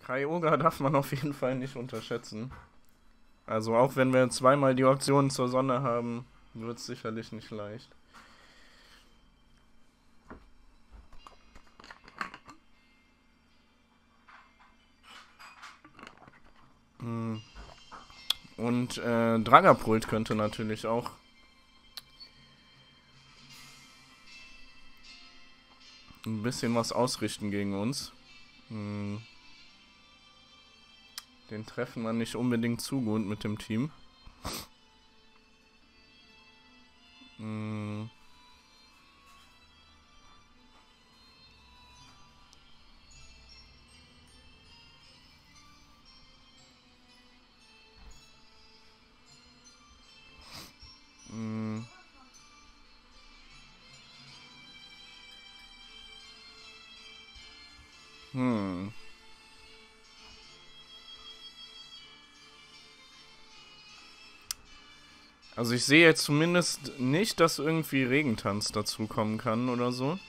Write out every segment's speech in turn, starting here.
Kyogre darf man auf jeden Fall nicht unterschätzen. Also auch wenn wir zweimal die Optionen zur Sonne haben, wird es sicherlich nicht leicht. Und Dragapult könnte natürlich auch ein bisschen was ausrichten gegen uns. Den treffen wir nicht unbedingt zu gut mit dem Team. Also ich sehe jetzt zumindest nicht, dass irgendwie Regentanz dazu kommen kann oder so.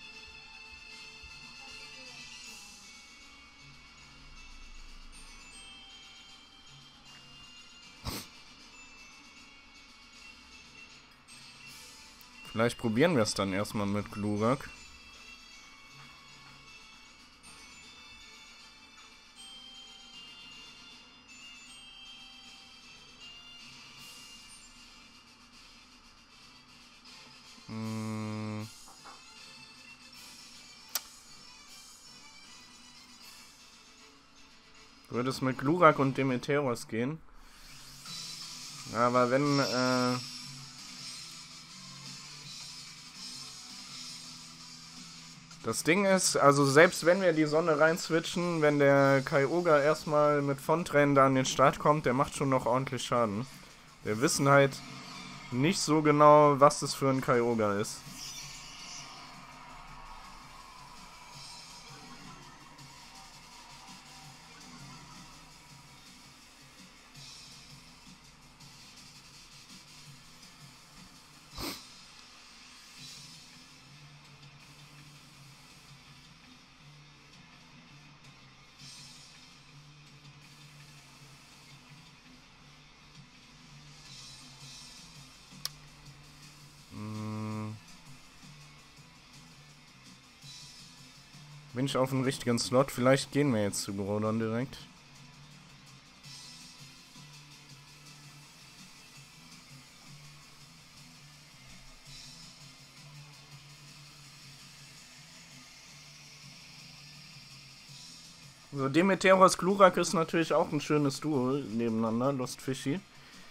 Vielleicht probieren wir es dann erstmal mit Glurak. Würde es mit Glurak und Demeteros gehen? Aber wenn, das Ding ist, also selbst wenn wir die Sonne rein switchen, wenn der Kyogre erstmal mit Fontaine da an den Start kommt, der macht schon noch ordentlich Schaden. Wir wissen halt nicht so genau, was das für ein Kyogre ist. Bin ich auf dem richtigen Slot? Vielleicht gehen wir jetzt zu Groudon direkt. So, Demeteros Glurak ist natürlich auch ein schönes Duo nebeneinander, Lost Fishy.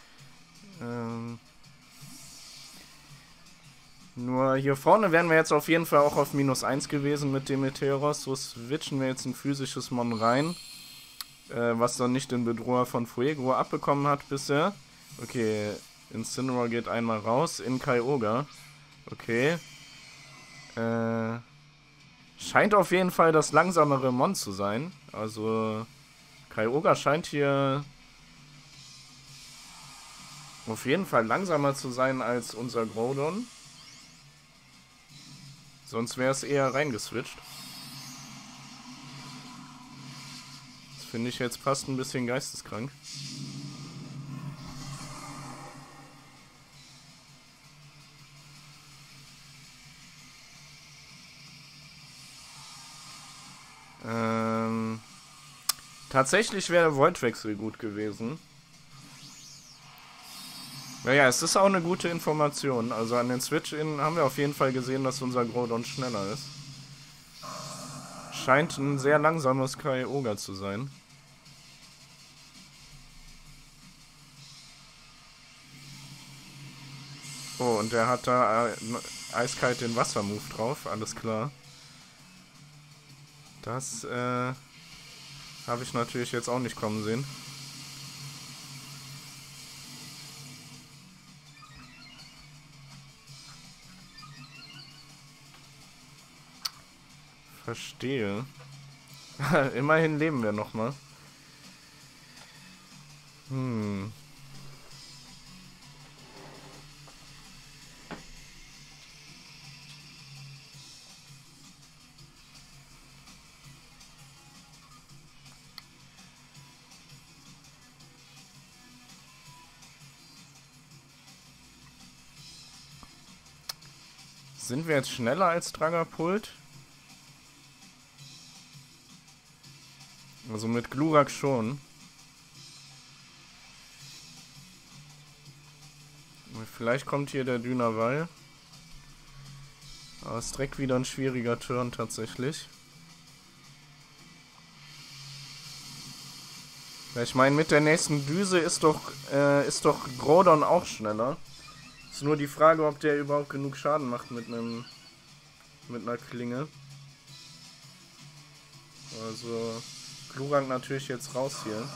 Nur hier vorne wären wir jetzt auf jeden Fall auch auf -1 gewesen mit Demeteros. So switchen wir jetzt ein physisches Mon rein. Was dann nicht den Bedroher von Fuego abbekommen hat bisher. Okay, Incineroar geht einmal raus in Kyogre. Okay. Scheint auf jeden Fall das langsamere Mon zu sein. Also Kyogre scheint hier auf jeden Fall langsamer zu sein als unser Groudon. Sonst wäre es eher reingeswitcht. Das finde ich jetzt fast ein bisschen geisteskrank. Tatsächlich wäre der Voidwechsel gut gewesen. Naja, es ist auch eine gute Information. Also an den Switch-In haben wir auf jeden Fall gesehen, dass unser Groudon schneller ist. Scheint ein sehr langsames Kyogre zu sein. Oh, und der hat da eiskalt den Wassermove drauf, alles klar. Das habe ich natürlich jetzt auch nicht kommen sehen. Verstehe. Immerhin leben wir nochmal. Sind wir jetzt schneller als Dragapult? Also mit Glurak schon. Vielleicht kommt hier der Dünawall. Aber es ist direkt wieder ein schwieriger Turn tatsächlich. Ja, ich meine, mit der nächsten Düse ist doch Groudon auch schneller. Ist nur die Frage, ob der überhaupt genug Schaden macht mit einer Klinge. Also Glurak natürlich jetzt raus hier.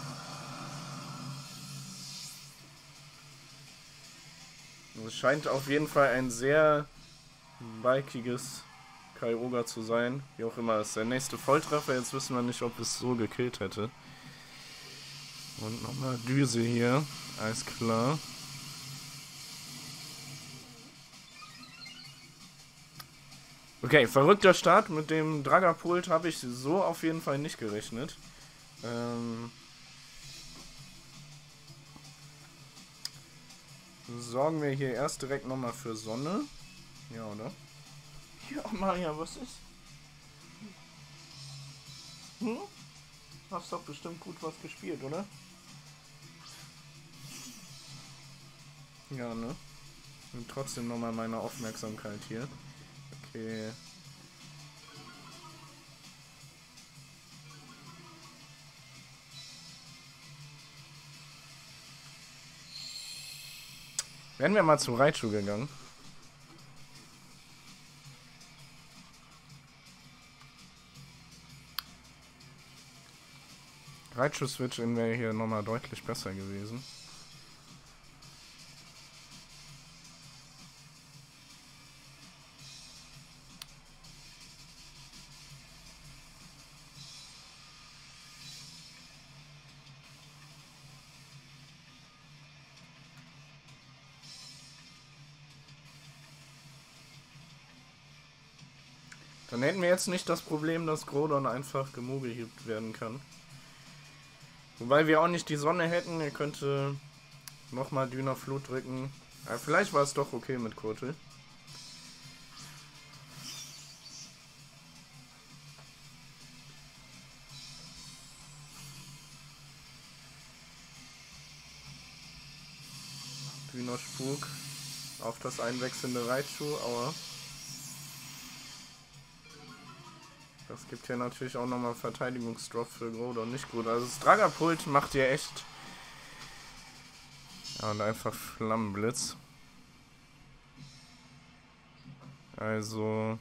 Es scheint auf jeden Fall ein sehr bikiges Kyogre zu sein. Wie auch immer, ist der nächste Volltreffer. Jetzt wissen wir nicht, ob es so gekillt hätte. Und nochmal Düse hier. Alles klar. Okay, verrückter Start. Mit dem Dragapult habe ich so auf jeden Fall nicht gerechnet. Sorgen wir hier erst direkt nochmal für Sonne. Ja, oder? Ja, Maja, was ist? Hast doch bestimmt gut was gespielt, oder? Ja, ne? Und trotzdem nochmal meine Aufmerksamkeit hier. Okay. Wären wir mal zu Raichu gegangen. Raichu-Switch-In wäre hier nochmal deutlich besser gewesen. Dann hätten wir jetzt nicht das Problem, dass Groudon einfach gemobilhebt werden kann. Wobei wir auch nicht die Sonne hätten. Er könnte nochmal Dünaflut drücken. Aber vielleicht war es doch okay mit Kurtel. Dünnerspuk auf das einwechselnde Raichu, aua. Das gibt ja natürlich auch nochmal Verteidigungsdrop für Groudon. Nicht gut. Also das Dragapult macht ja echt. Ja, und einfach Flammenblitz. Also.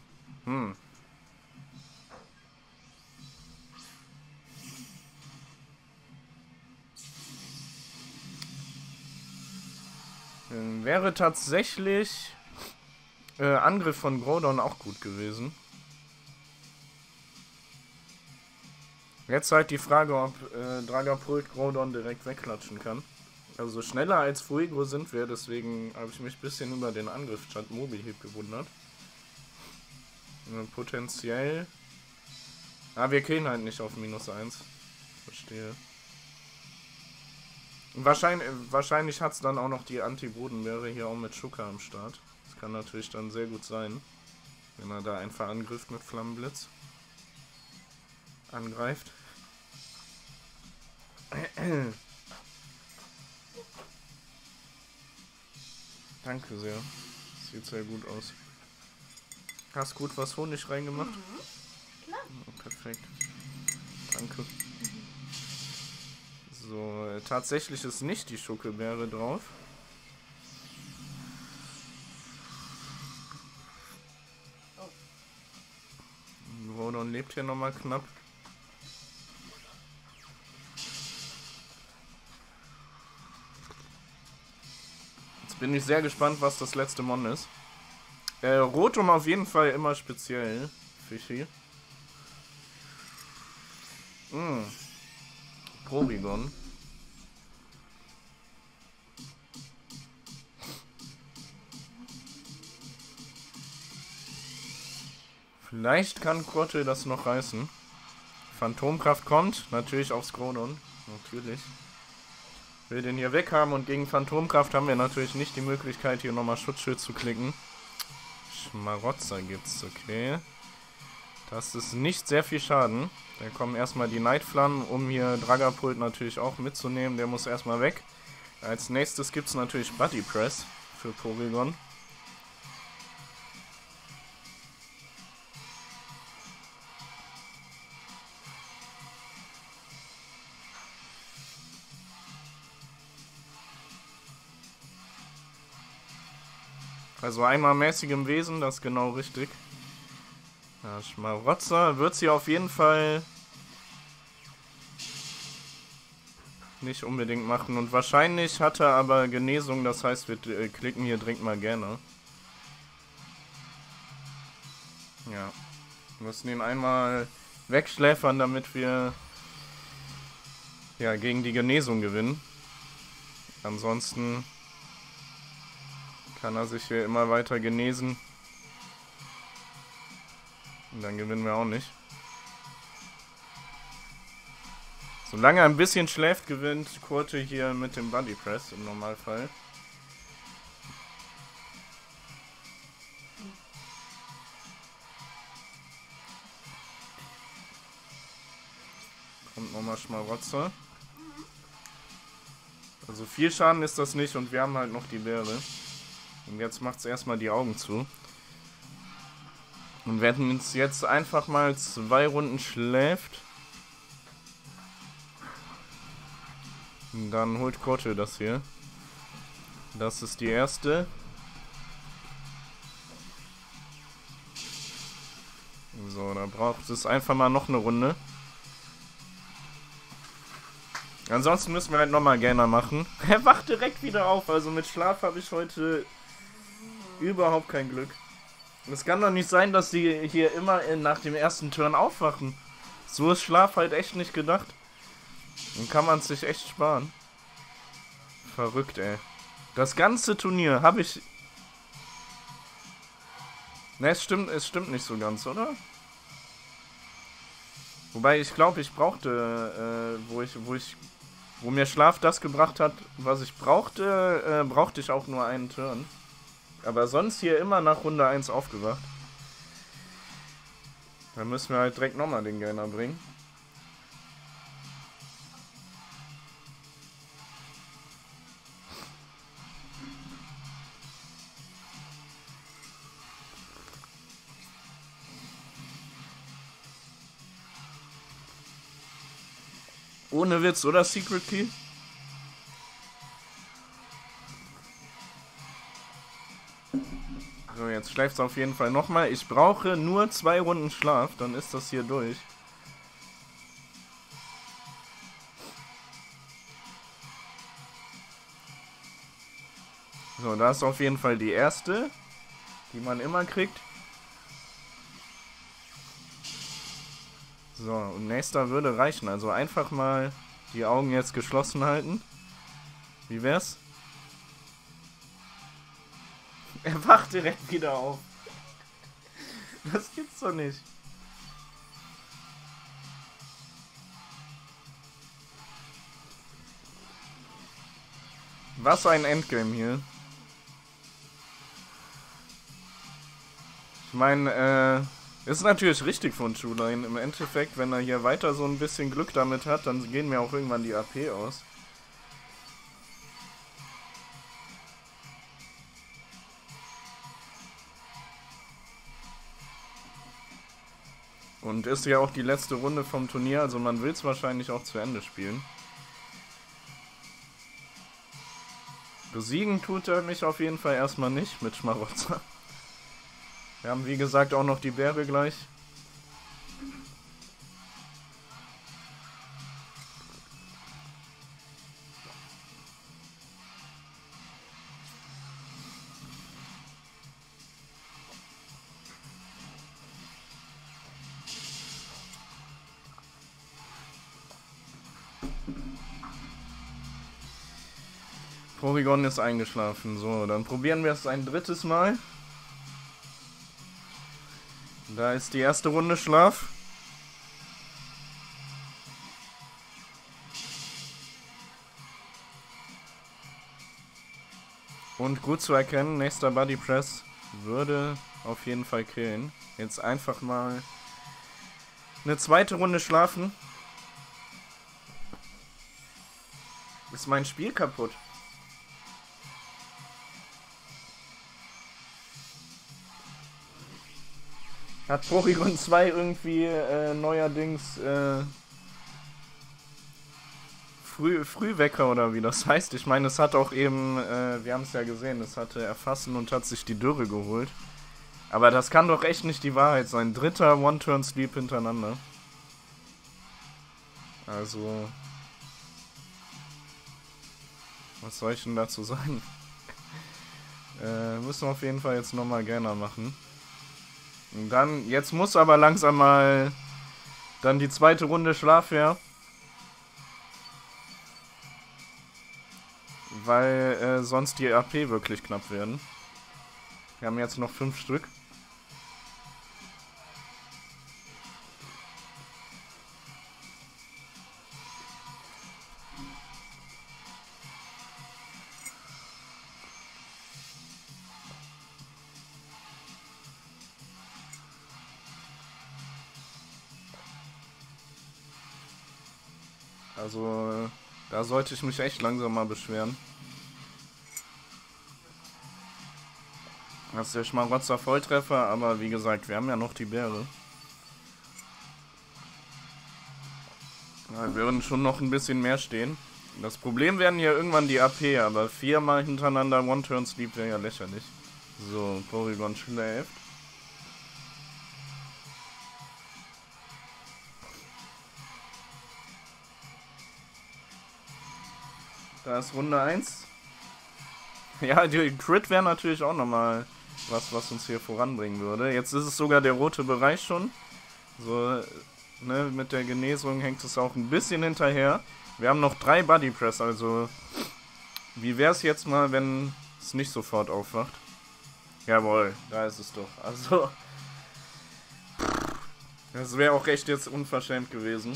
Wäre tatsächlich Angriff von Groudon auch gut gewesen. Jetzt halt die Frage, ob Dragapult Groudon direkt wegklatschen kann. Also schneller als Fuego sind wir, deswegen habe ich mich ein bisschen über den Angriff statt Mobilheap gewundert. Potenziell. Wir killen halt nicht auf -1. Verstehe. Wahrscheinlich hat es dann auch noch die Anti-Bodenbeere hier auch mit Shuka am Start. Das kann natürlich dann sehr gut sein, wenn er da einfach angreift mit Flammenblitz. Angreift. Danke sehr. Sieht sehr gut aus. Hast gut was Honig reingemacht? Klar. Oh, perfekt. Danke. So, tatsächlich ist nicht die Schokobeere drauf. Groudon lebt hier nochmal knapp. Bin ich sehr gespannt, was das letzte Mon ist. Rotom auf jeden Fall immer speziell. Fischi. Porygon. Vielleicht kann Quirtle das noch reißen. Phantomkraft kommt. Natürlich aufs Groudon. Natürlich. Will den hier weg haben und gegen Phantomkraft haben wir natürlich nicht die Möglichkeit, hier nochmal Schutzschild zu klicken. Schmarotzer gibt's, okay. Das ist nicht sehr viel Schaden. Dann kommen erstmal die Nightflammen, um hier Dragapult natürlich auch mitzunehmen. Der muss erstmal weg. Als nächstes gibt's natürlich Body Press für Porygon. Also einmal mäßigem Wesen, das ist genau richtig. Ja, Schmarotzer wird sie auf jeden Fall nicht unbedingt machen. Und wahrscheinlich hat er aber Genesung, das heißt, wir klicken hier direkt mal gerne. Ja. Wir müssen ihn einmal wegschläfern, damit wir ja gegen die Genesung gewinnen. Ansonsten kann er sich hier immer weiter genesen. Und dann gewinnen wir auch nicht. Solange er ein bisschen schläft, gewinnt Kurte hier mit dem Body Press im Normalfall. Kommt nochmal Schmarotzer. Also viel Schaden ist das nicht und wir haben halt noch die Beere. Und jetzt macht es erstmal die Augen zu. Und wenn uns jetzt einfach mal 2 Runden schläft, dann holt Kurte das hier. Das ist die erste. So, da braucht es einfach mal noch eine Runde. Ansonsten müssen wir halt nochmal Gainer machen. Er wacht direkt wieder auf, also mit Schlaf habe ich heute überhaupt kein Glück. Es kann doch nicht sein, dass die hier immer nach dem ersten Turn aufwachen. So ist Schlaf halt echt nicht gedacht. Dann kann man es sich echt sparen. Verrückt, ey. Das ganze Turnier habe ich... Ne, es stimmt nicht so ganz, oder? Wobei ich glaube, ich brauchte, wo mir Schlaf das gebracht hat, was ich brauchte, brauchte ich auch nur einen Turn. Aber sonst hier immer nach Runde 1 aufgewacht. Dann müssen wir halt direkt nochmal den Gainer bringen. Ohne Witz, oder Secret Key? So, jetzt schläft es auf jeden Fall nochmal. Ich brauche nur 2 Runden Schlaf, dann ist das hier durch. So, da ist auf jeden Fall die erste, die man immer kriegt. So, und nächster würde reichen. Also einfach mal die Augen jetzt geschlossen halten. Wie wär's? Er wacht direkt wieder auf. Das gibt's doch nicht. Was ein Endgame hier. Ich meine, ist natürlich richtig von Shoeline. Im Endeffekt, wenn er hier weiter so ein bisschen Glück damit hat, dann gehen mir auch irgendwann die AP aus. Und ist ja auch die letzte Runde vom Turnier, also man will es wahrscheinlich auch zu Ende spielen. Besiegen tut er mich auf jeden Fall erstmal nicht mit Schmarotzer. Wir haben wie gesagt auch noch die Beere gleich. Porygon ist eingeschlafen. So, dann probieren wir es ein drittes Mal. Da ist die erste Runde Schlaf. Und gut zu erkennen, nächster Body Press würde auf jeden Fall killen. Jetzt einfach mal eine zweite Runde schlafen. Ist mein Spiel kaputt? Hat Porygon 2 irgendwie neuerdings Frühwecker oder wie das heißt? Ich meine, es hat auch eben, wir haben es ja gesehen, es hatte erfassen und hat sich die Dürre geholt. Aber das kann doch echt nicht die Wahrheit sein. Dritter One-Turn-Sleep hintereinander. Also, was soll ich denn dazu sagen? Müssen wir auf jeden Fall jetzt nochmal gerne machen. Und dann, jetzt muss aber langsam mal dann die zweite Runde Schlaf her. Weil sonst die AP wirklich knapp werden. Wir haben jetzt noch 5 Stück. Also, da sollte ich mich echt langsam mal beschweren. Das ist der Schmarotzer Volltreffer, aber wie gesagt, wir haben ja noch die Beere. Ja, wir würden schon noch ein bisschen mehr stehen. Das Problem werden ja irgendwann die AP, aber 4-mal hintereinander One-Turn-Sleep wäre ja lächerlich. So, Porygon schläft. Da ist Runde 1. Ja, die Crit wäre natürlich auch nochmal was uns hier voranbringen würde. Jetzt ist es sogar der rote Bereich schon. So, ne, mit der Genesung hängt es auch ein bisschen hinterher. Wir haben noch 3 Body Press, also wie wäre es jetzt mal, wenn es nicht sofort aufwacht? Jawohl, da ist es doch. Also, das wäre auch echt jetzt unverschämt gewesen.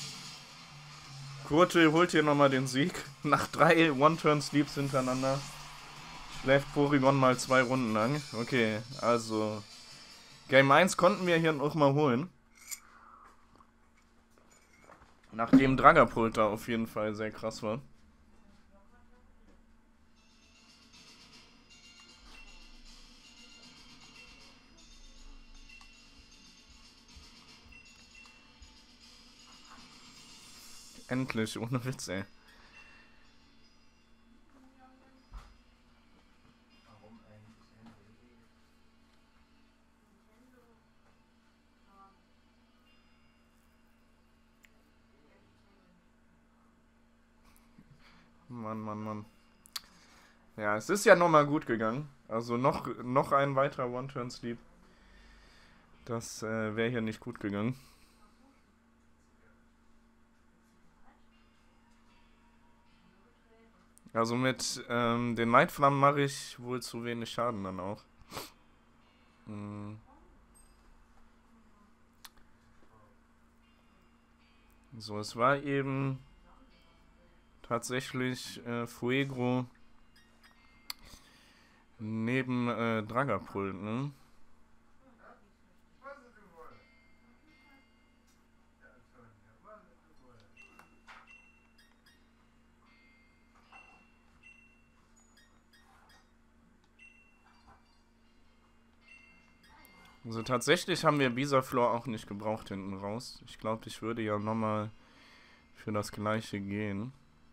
Kurte holt hier nochmal den Sieg. Nach 3 One-Turn-Sleeps hintereinander schläft Porygon mal 2 Runden lang. Okay, also Game 1 konnten wir hier noch mal holen. Nachdem Dragapult da auf jeden Fall sehr krass war. Endlich, ohne Witz, ey. Mann. Ja, es ist ja nochmal gut gegangen. Also noch ein weiterer One-Turn-Sleep. Das wäre hier nicht gut gegangen. Also mit den Neidflammen mache ich wohl zu wenig Schaden dann auch. So, es war eben tatsächlich Fuegro neben Dragapult, ne? Also tatsächlich haben wir Bisaflor auch nicht gebraucht hinten raus. Ich glaube, ich würde ja nochmal für das gleiche gehen.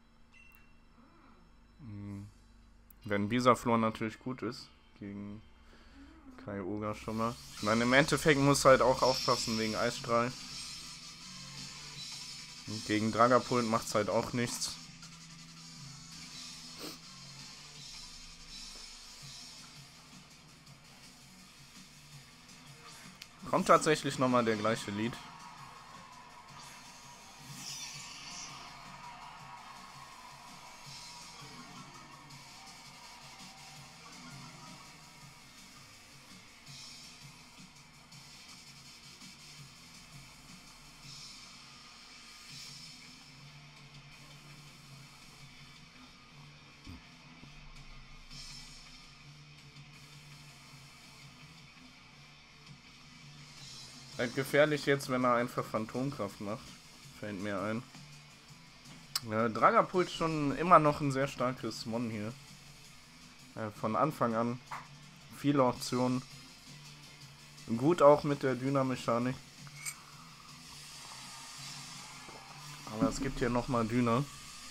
Wenn Bisaflor natürlich gut ist. Gegen Kyogre schon mal. Ich meine, im Endeffekt muss halt auch aufpassen wegen Eisstrahl. Und gegen Dragapult macht es halt auch nichts. Kommt tatsächlich nochmal der gleiche Lied. Halt gefährlich jetzt, wenn er einfach Phantomkraft macht. Fällt mir ein. Ja, Dragapult schon immer noch ein sehr starkes Mon hier. Von Anfang an. Viele Optionen. Gut auch mit der Dyna-Mechanik. Aber es gibt hier nochmal Dyna.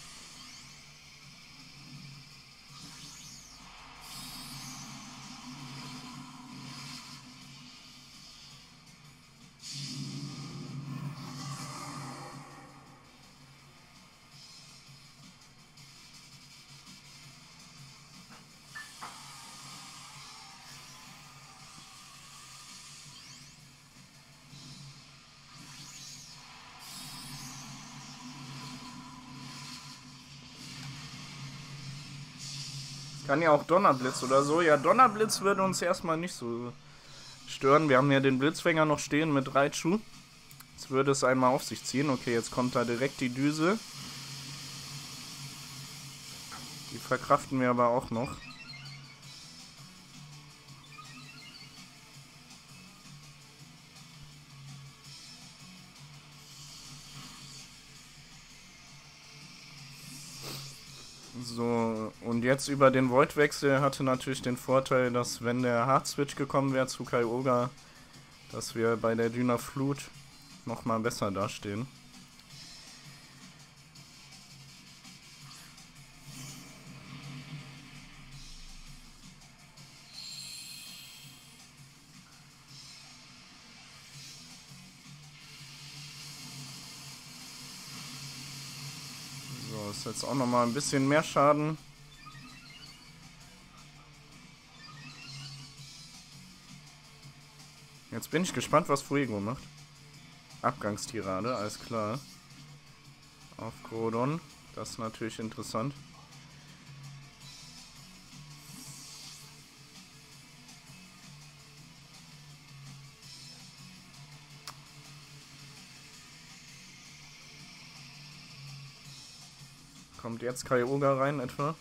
Kann ja auch Donnerblitz oder so. Ja, Donnerblitz würde uns erstmal nicht so stören. Wir haben ja den Blitzfänger noch stehen mit Raichu. Jetzt würde es einmal auf sich ziehen. Okay, jetzt kommt da direkt die Düse. Die verkraften wir aber auch noch. So, und jetzt über den Void-Wechsel hatte natürlich den Vorteil, dass wenn der Hard-Switch gekommen wäre zu Kyogre, dass wir bei der Dyna-Flut nochmal besser dastehen. So, ist jetzt auch nochmal ein bisschen mehr Schaden. Jetzt bin ich gespannt, was Fuego macht. Abgangstirade, alles klar. Auf Groudon. Das ist natürlich interessant. Kommt jetzt Kyogre rein etwa?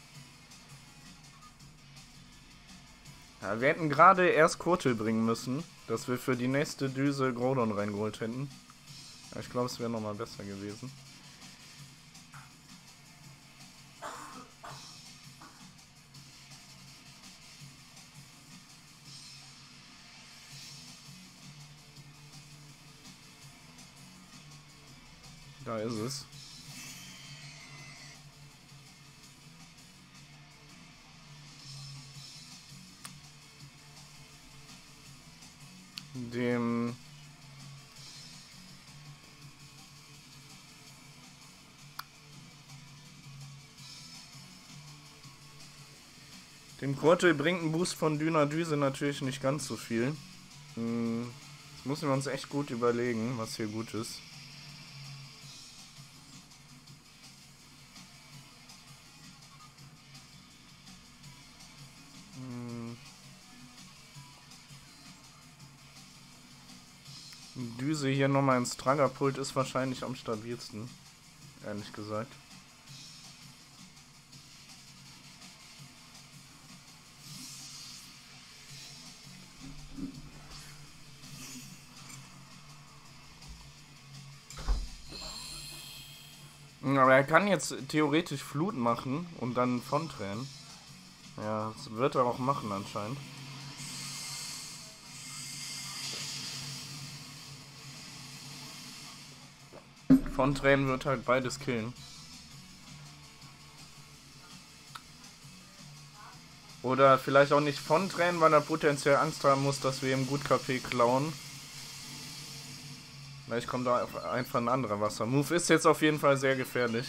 Ja, wir hätten gerade erst Kurtel bringen müssen, dass wir für die nächste Düse Groudon reingeholt hätten. Ja, ich glaube, es wäre nochmal besser gewesen. Da ist es. Dem Kurtel bringt ein Boost von Dynadüse natürlich nicht ganz so viel. Das müssen wir uns echt gut überlegen, was hier gut ist. Düse hier nochmal ins Dragapult ist wahrscheinlich am stabilsten, ehrlich gesagt. Aber er kann jetzt theoretisch Flut machen und dann Fontränen. Ja, das wird er auch machen anscheinend. Fontränen wird halt beides killen. Oder vielleicht auch nicht Fontränen, weil er potenziell Angst haben muss, dass wir ihm gut KP klauen. Vielleicht kommt da einfach ein anderer Wassermove. Ist jetzt auf jeden Fall sehr gefährlich.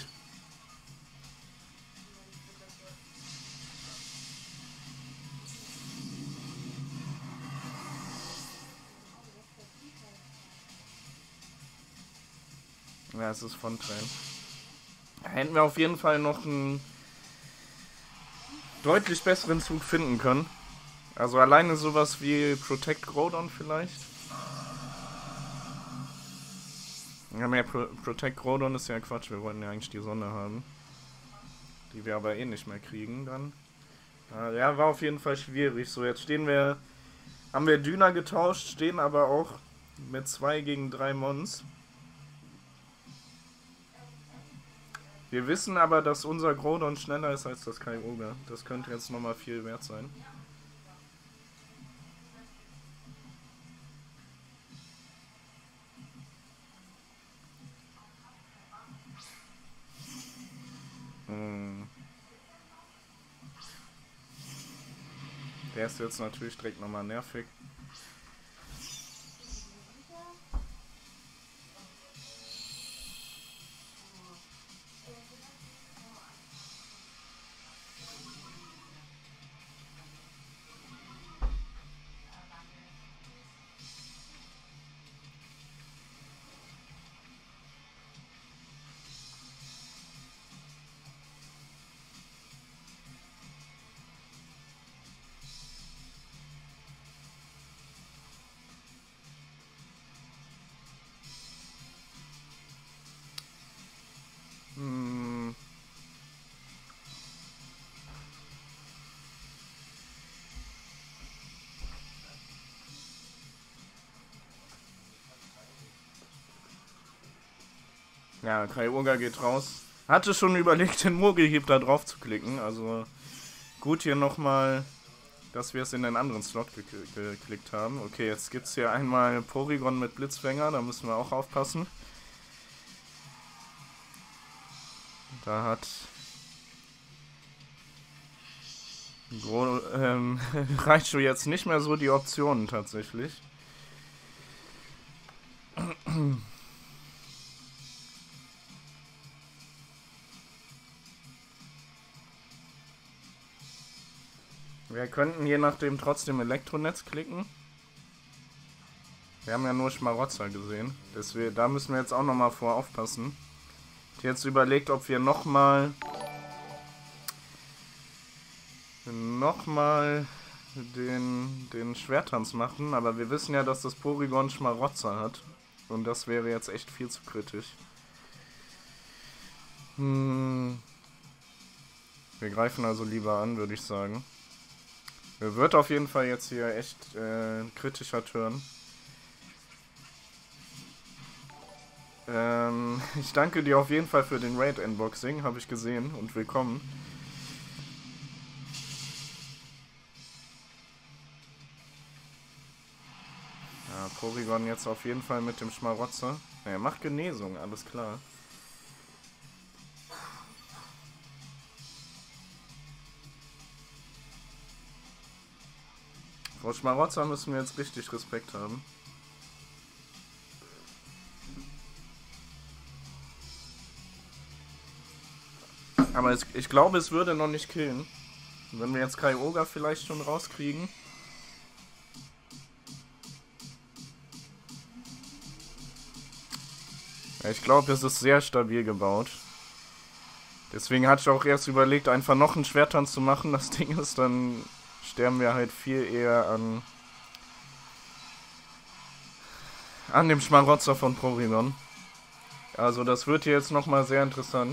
Ja, es ist Fontränen. Da hätten wir auf jeden Fall noch einen deutlich besseren Zug finden können. Also alleine sowas wie Protect Groudon vielleicht. Ja, mehr Protect Groudon ist ja Quatsch. Wir wollten ja eigentlich die Sonne haben. Die wir aber eh nicht mehr kriegen dann. Ja, war auf jeden Fall schwierig. So, jetzt haben wir Dyna getauscht, stehen aber auch mit 2 gegen 3 Mons. Wir wissen aber, dass unser Groudon schneller ist als das Kyogre. Das könnte jetzt nochmal viel wert sein. Der ist jetzt natürlich direkt nochmal nervig. Ja, Kyogre geht raus. Hatte schon überlegt, den Mogelhieb da drauf zu klicken. Also gut hier nochmal, dass wir es in den anderen Slot geklickt haben. Okay, jetzt gibt es hier einmal Porygon mit Blitzfänger. Da müssen wir auch aufpassen. Da hat Raichu jetzt nicht mehr so die Optionen tatsächlich. Wir könnten je nachdem trotzdem Elektronetz klicken. Wir haben ja nur Schmarotzer gesehen. Deswegen, da müssen wir jetzt auch nochmal vor aufpassen. Ich habe jetzt überlegt, ob wir nochmal den Schwertanz machen. Aber wir wissen ja, dass das Porygon Schmarotzer hat. Und das wäre jetzt echt viel zu kritisch. Wir greifen also lieber an, würde ich sagen. Wird auf jeden Fall jetzt hier echt kritischer Turn. Ich danke dir auf jeden Fall für den Raid-Unboxing, habe ich gesehen, und willkommen. Ja, Porygon jetzt auf jeden Fall mit dem Schmarotzer. Ja, er macht Genesung, alles klar. Vor Schmarotzer müssen wir jetzt richtig Respekt haben. Aber ich glaube, es würde noch nicht killen. Wenn wir jetzt Kyogre vielleicht schon rauskriegen. Ja, ich glaube, es ist sehr stabil gebaut. Deswegen hatte ich auch erst überlegt, einfach noch einen Schwertanz zu machen. Das Ding ist, dann sterben wir halt viel eher an dem Schmarotzer von Porygon. Also das wird hier jetzt nochmal sehr interessant.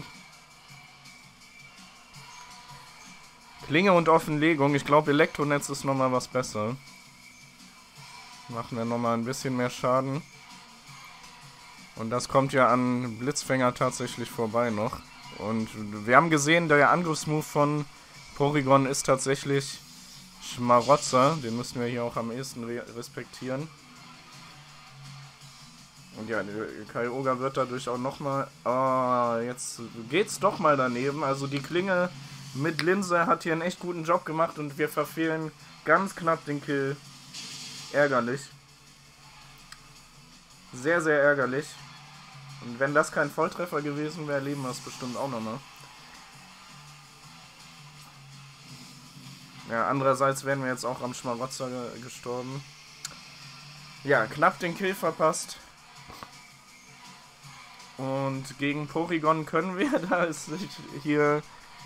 Klinge und Offenlegung. Ich glaube, Elektronetz ist nochmal was besser. Machen wir nochmal ein bisschen mehr Schaden. Und das kommt ja an Blitzfänger tatsächlich vorbei noch. Und wir haben gesehen, der Angriffsmove von Porygon ist tatsächlich Schmarotzer. Den müssen wir hier auch am ehesten respektieren. Und ja, Kyogre wird dadurch auch nochmal... Oh, jetzt geht's doch mal daneben. Also die Klinge mit Linse hat hier einen echt guten Job gemacht und wir verfehlen ganz knapp den Kill. Ärgerlich. Sehr, sehr ärgerlich. Und wenn das kein Volltreffer gewesen wäre, erleben wir es bestimmt auch nochmal. Ja, andererseits wären wir jetzt auch am Schmarotzer gestorben. Ja, knapp den Kill verpasst. Und gegen Porygon können wir, da ist hier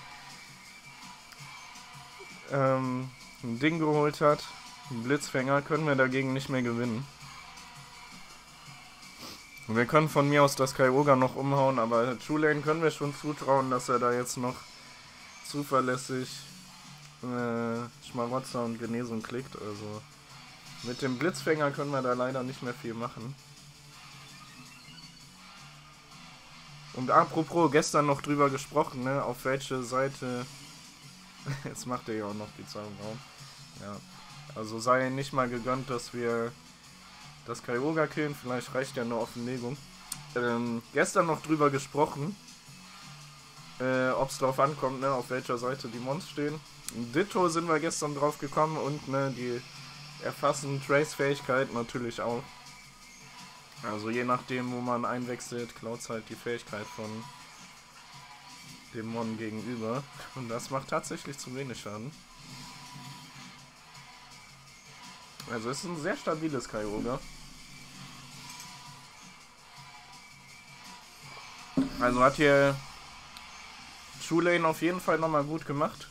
ein Ding geholt hat, einen Blitzfänger, können wir dagegen nicht mehr gewinnen. Und wir können von mir aus das Kyogre noch umhauen, aber Trulane können wir schon zutrauen, dass er da jetzt noch zuverlässig Schmarotzer und Genesung klickt. Also Mit dem Blitzfänger können wir da leider nicht mehr viel machen. Und apropos, gestern noch drüber gesprochen, ne? Auf welche Seite... Jetzt macht er ja auch noch die Zauberraum. Ja. Also sei nicht mal gegönnt, dass wir das Kyogre killen. Vielleicht reicht ja nur Offenlegung. Gestern noch drüber gesprochen, ob es drauf ankommt, ne? Auf welcher Seite die Mons stehen. Ditto sind wir gestern drauf gekommen und ne, die erfassen Trace-Fähigkeit natürlich auch. Also je nachdem, wo man einwechselt, klaut halt die Fähigkeit von dem Mon gegenüber. Und das macht tatsächlich zu wenig Schaden. Also es ist ein sehr stabiles Kyogre. Also hat hier Tulane auf jeden Fall nochmal gut gemacht.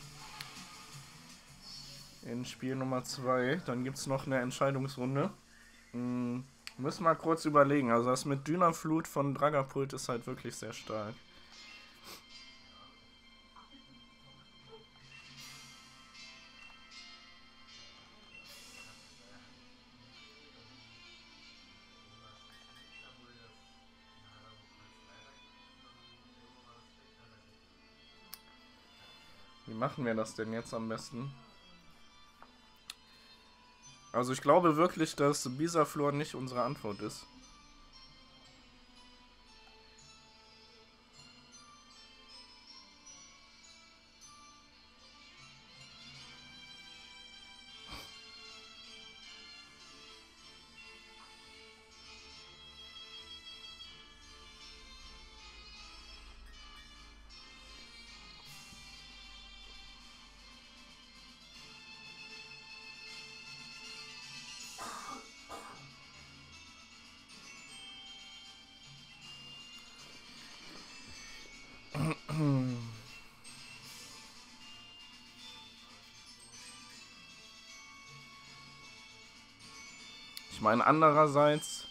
In Spiel Nummer 2. Dann gibt es noch eine Entscheidungsrunde. Müssen wir kurz überlegen. Also das mit Dynaflut von Dragapult ist halt wirklich sehr stark. Wie machen wir das denn jetzt am besten? Also ich glaube wirklich, dass Bisaflor nicht unsere Antwort ist. Ich meine, andererseits...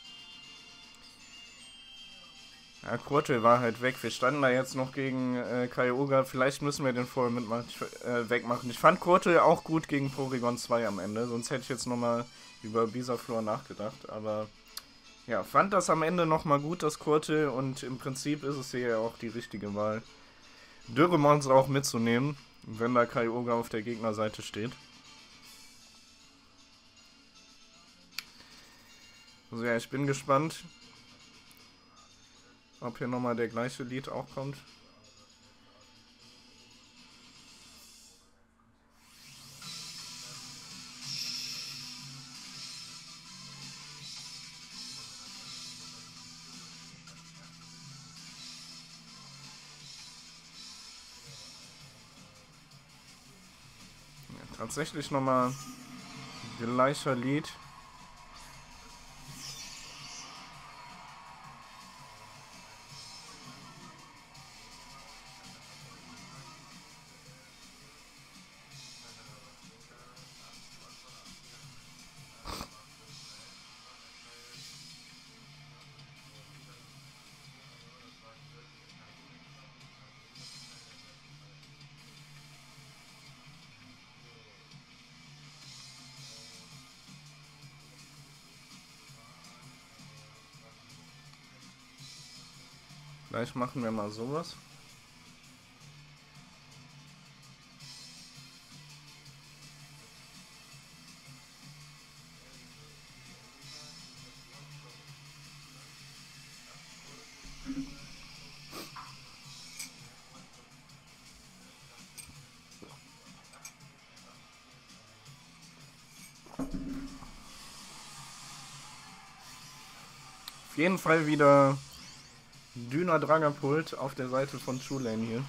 Ja, Quirtle war halt weg. Wir standen da jetzt noch gegen Kyogre. Vielleicht müssen wir den vorher wegmachen. Ich fand Quirtle auch gut gegen Porygon 2 am Ende. Sonst hätte ich jetzt nochmal über Bisaflor nachgedacht. Aber ja, fand das am Ende nochmal gut, das Quirtle. Und im Prinzip ist es hier ja auch die richtige Wahl. Dürremons auch mitzunehmen, wenn da Kyogre auf der Gegnerseite steht. Also ja, ich bin gespannt, ob hier nochmal der gleiche Lied auch kommt. Ja, tatsächlich nochmal gleicher Lied. Gleich machen wir mal sowas. Auf jeden Fall wieder Dünner Dragapult auf der Seite von Tulane hier.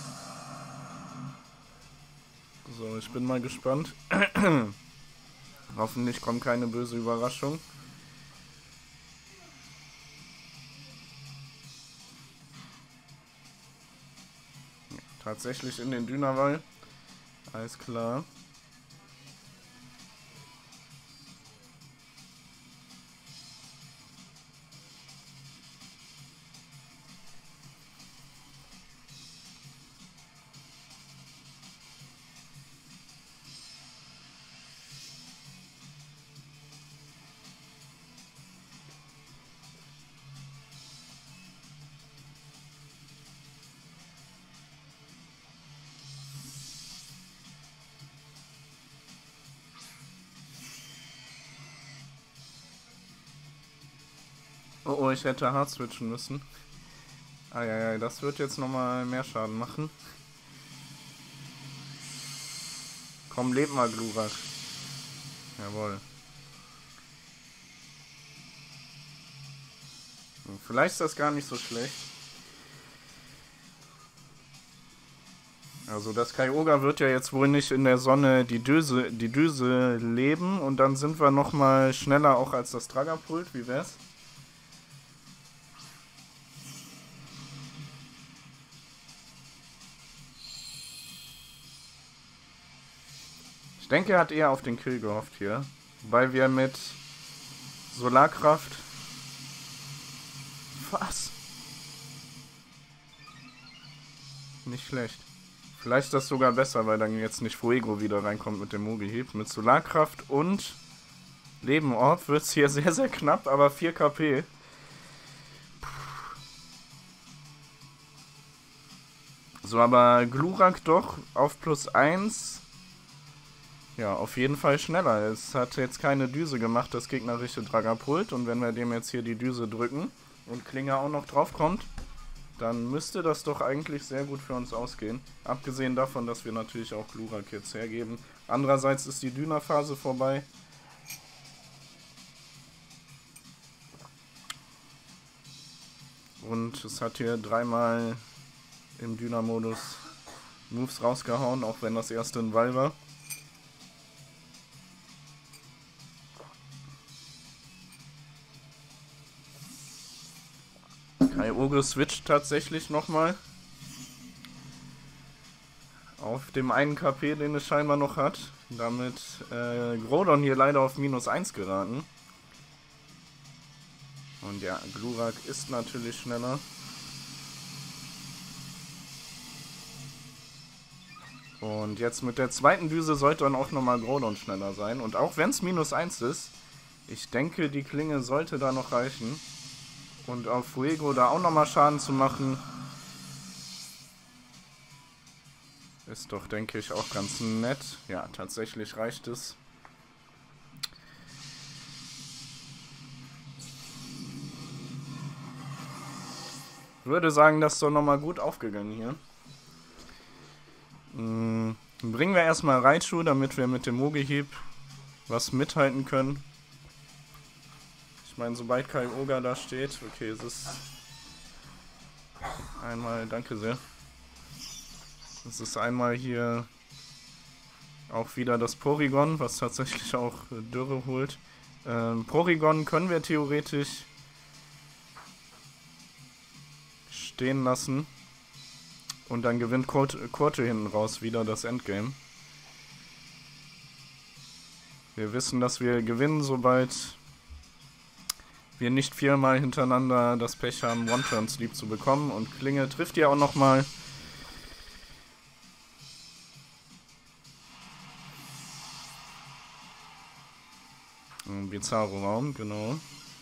So, ich bin mal gespannt. Hoffentlich kommt keine böse Überraschung. Tatsächlich in den Dünawall. Alles klar. Oh, oh, ich hätte hart switchen müssen. Eieiei, das wird jetzt nochmal mehr Schaden machen. Komm, leb mal, Glurak. Jawohl. Vielleicht ist das gar nicht so schlecht. Also das Kyogre wird ja jetzt wohl nicht in der Sonne die Düse leben. Und dann sind wir nochmal schneller auch als das Dragapult. Wie wär's? Ich denke, er hat eher auf den Kill gehofft hier. Weil wir mit Solarkraft... Was? Nicht schlecht. Vielleicht ist das sogar besser, weil dann jetzt nicht Fuego wieder reinkommt mit dem Mogi-Hieb. Mit Solarkraft und Leben-Orb wird es hier sehr, sehr knapp, aber 4 KP. So, aber Glurak doch auf +1. Ja, auf jeden Fall schneller. Es hat jetzt keine Düse gemacht, das gegnerische Dragapult. Und wenn wir dem jetzt hier die Düse drücken und Klinge auch noch drauf kommt, dann müsste das doch eigentlich sehr gut für uns ausgehen. Abgesehen davon, dass wir natürlich auch Glurak jetzt hergeben. Andererseits ist die Düna-Phase vorbei. Und es hat hier dreimal im Düna-Modus Moves rausgehauen, auch wenn das erste ein Wall war. Kyogre switcht tatsächlich nochmal auf dem einen KP, den es scheinbar noch hat. Damit Groudon hier leider auf -1 geraten. Und ja, Glurak ist natürlich schneller. Und jetzt mit der zweiten Düse sollte dann auch nochmal Groudon schneller sein. Und auch wenn es -1 ist, ich denke, die Klinge sollte da noch reichen. Und auf Fuego da auch nochmal Schaden zu machen, ist doch, denke ich, auch ganz nett. Ja, tatsächlich reicht es. Ich würde sagen, das ist doch nochmal gut aufgegangen hier. Bringen wir erstmal Raichu, damit wir mit dem Mogi-Hieb was mithalten können. Ich meine, sobald Kyogre da steht, okay, es ist einmal, danke sehr. Es ist einmal hier auch wieder das Porygon, was tatsächlich auch Dürre holt. Porygon können wir theoretisch stehen lassen. Und dann gewinnt Korte hinten raus wieder das Endgame. Wir wissen, dass wir gewinnen, sobald wir nicht 4-mal hintereinander das Pech haben, One-Turn-Sleep zu bekommen. Und Klinge trifft ja auch nochmal. Bizarro-Raum, genau.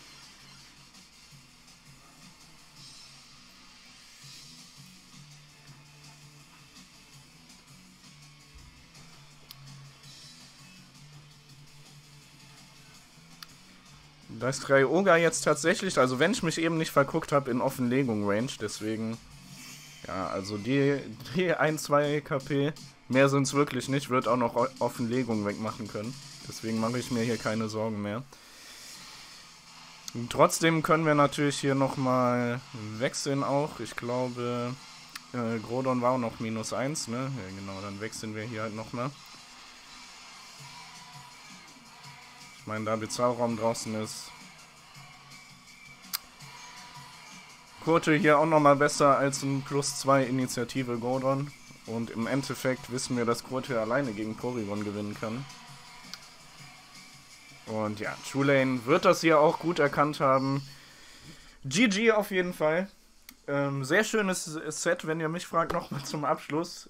Da ist Kyogre jetzt tatsächlich, also wenn ich mich eben nicht verguckt habe, in Offenlegung-Range, deswegen, ja, also die 1-2 KP, mehr sind es wirklich nicht, wird auch noch Offenlegung wegmachen können. Deswegen mache ich mir hier keine Sorgen mehr. Und trotzdem können wir natürlich hier nochmal wechseln auch. Ich glaube, Groudon war auch noch -1, ne? Ja, genau, dann wechseln wir hier halt nochmal. Ich meine, da Bezahlraum draußen ist. Quote hier auch nochmal besser als ein +2 Initiative Gordon. Und im Endeffekt wissen wir, dass Quote alleine gegen Porygon gewinnen kann. Und ja, Trulane wird das hier auch gut erkannt haben. GG auf jeden Fall. Sehr schönes Set, wenn ihr mich fragt, nochmal zum Abschluss.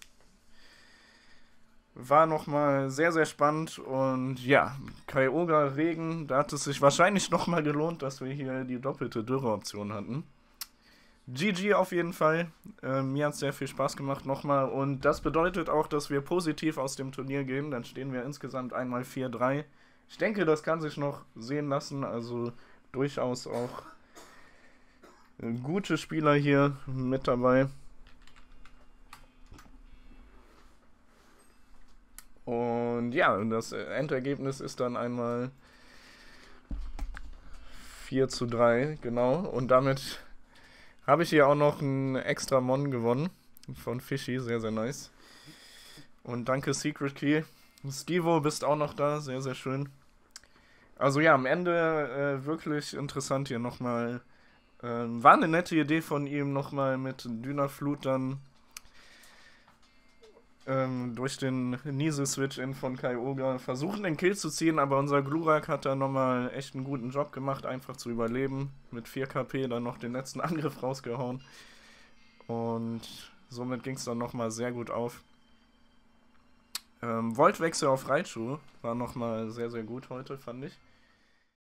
War nochmal sehr, sehr spannend. Und ja, Kyogre Regen, da hat es sich wahrscheinlich nochmal gelohnt, dass wir hier die doppelte Dürre-Option hatten. GG auf jeden Fall. Mir hat es sehr viel Spaß gemacht nochmal. Und das bedeutet auch, dass wir positiv aus dem Turnier gehen. Dann stehen wir insgesamt einmal 4-3. Ich denke, das kann sich noch sehen lassen. Also durchaus auch gute Spieler hier mit dabei. Und ja, das Endergebnis ist dann einmal 4-3, genau. Und damit habe ich hier auch noch einen extra Mon gewonnen von Fishy, sehr, sehr nice. Und danke Secret Key. Stevo, bist auch noch da, sehr, sehr schön. Also ja, am Ende wirklich interessant hier nochmal. War eine nette Idee von ihm, nochmal mit Dynaflut dann durch den Niese-Switch-In von Kyogre versuchen, den Kill zu ziehen, aber unser Glurak hat da nochmal echt einen guten Job gemacht, einfach zu überleben. Mit 4 KP dann noch den letzten Angriff rausgehauen. Und somit ging es dann nochmal sehr gut auf. Voltwechsel auf Raichu war nochmal sehr, sehr gut heute, fand ich.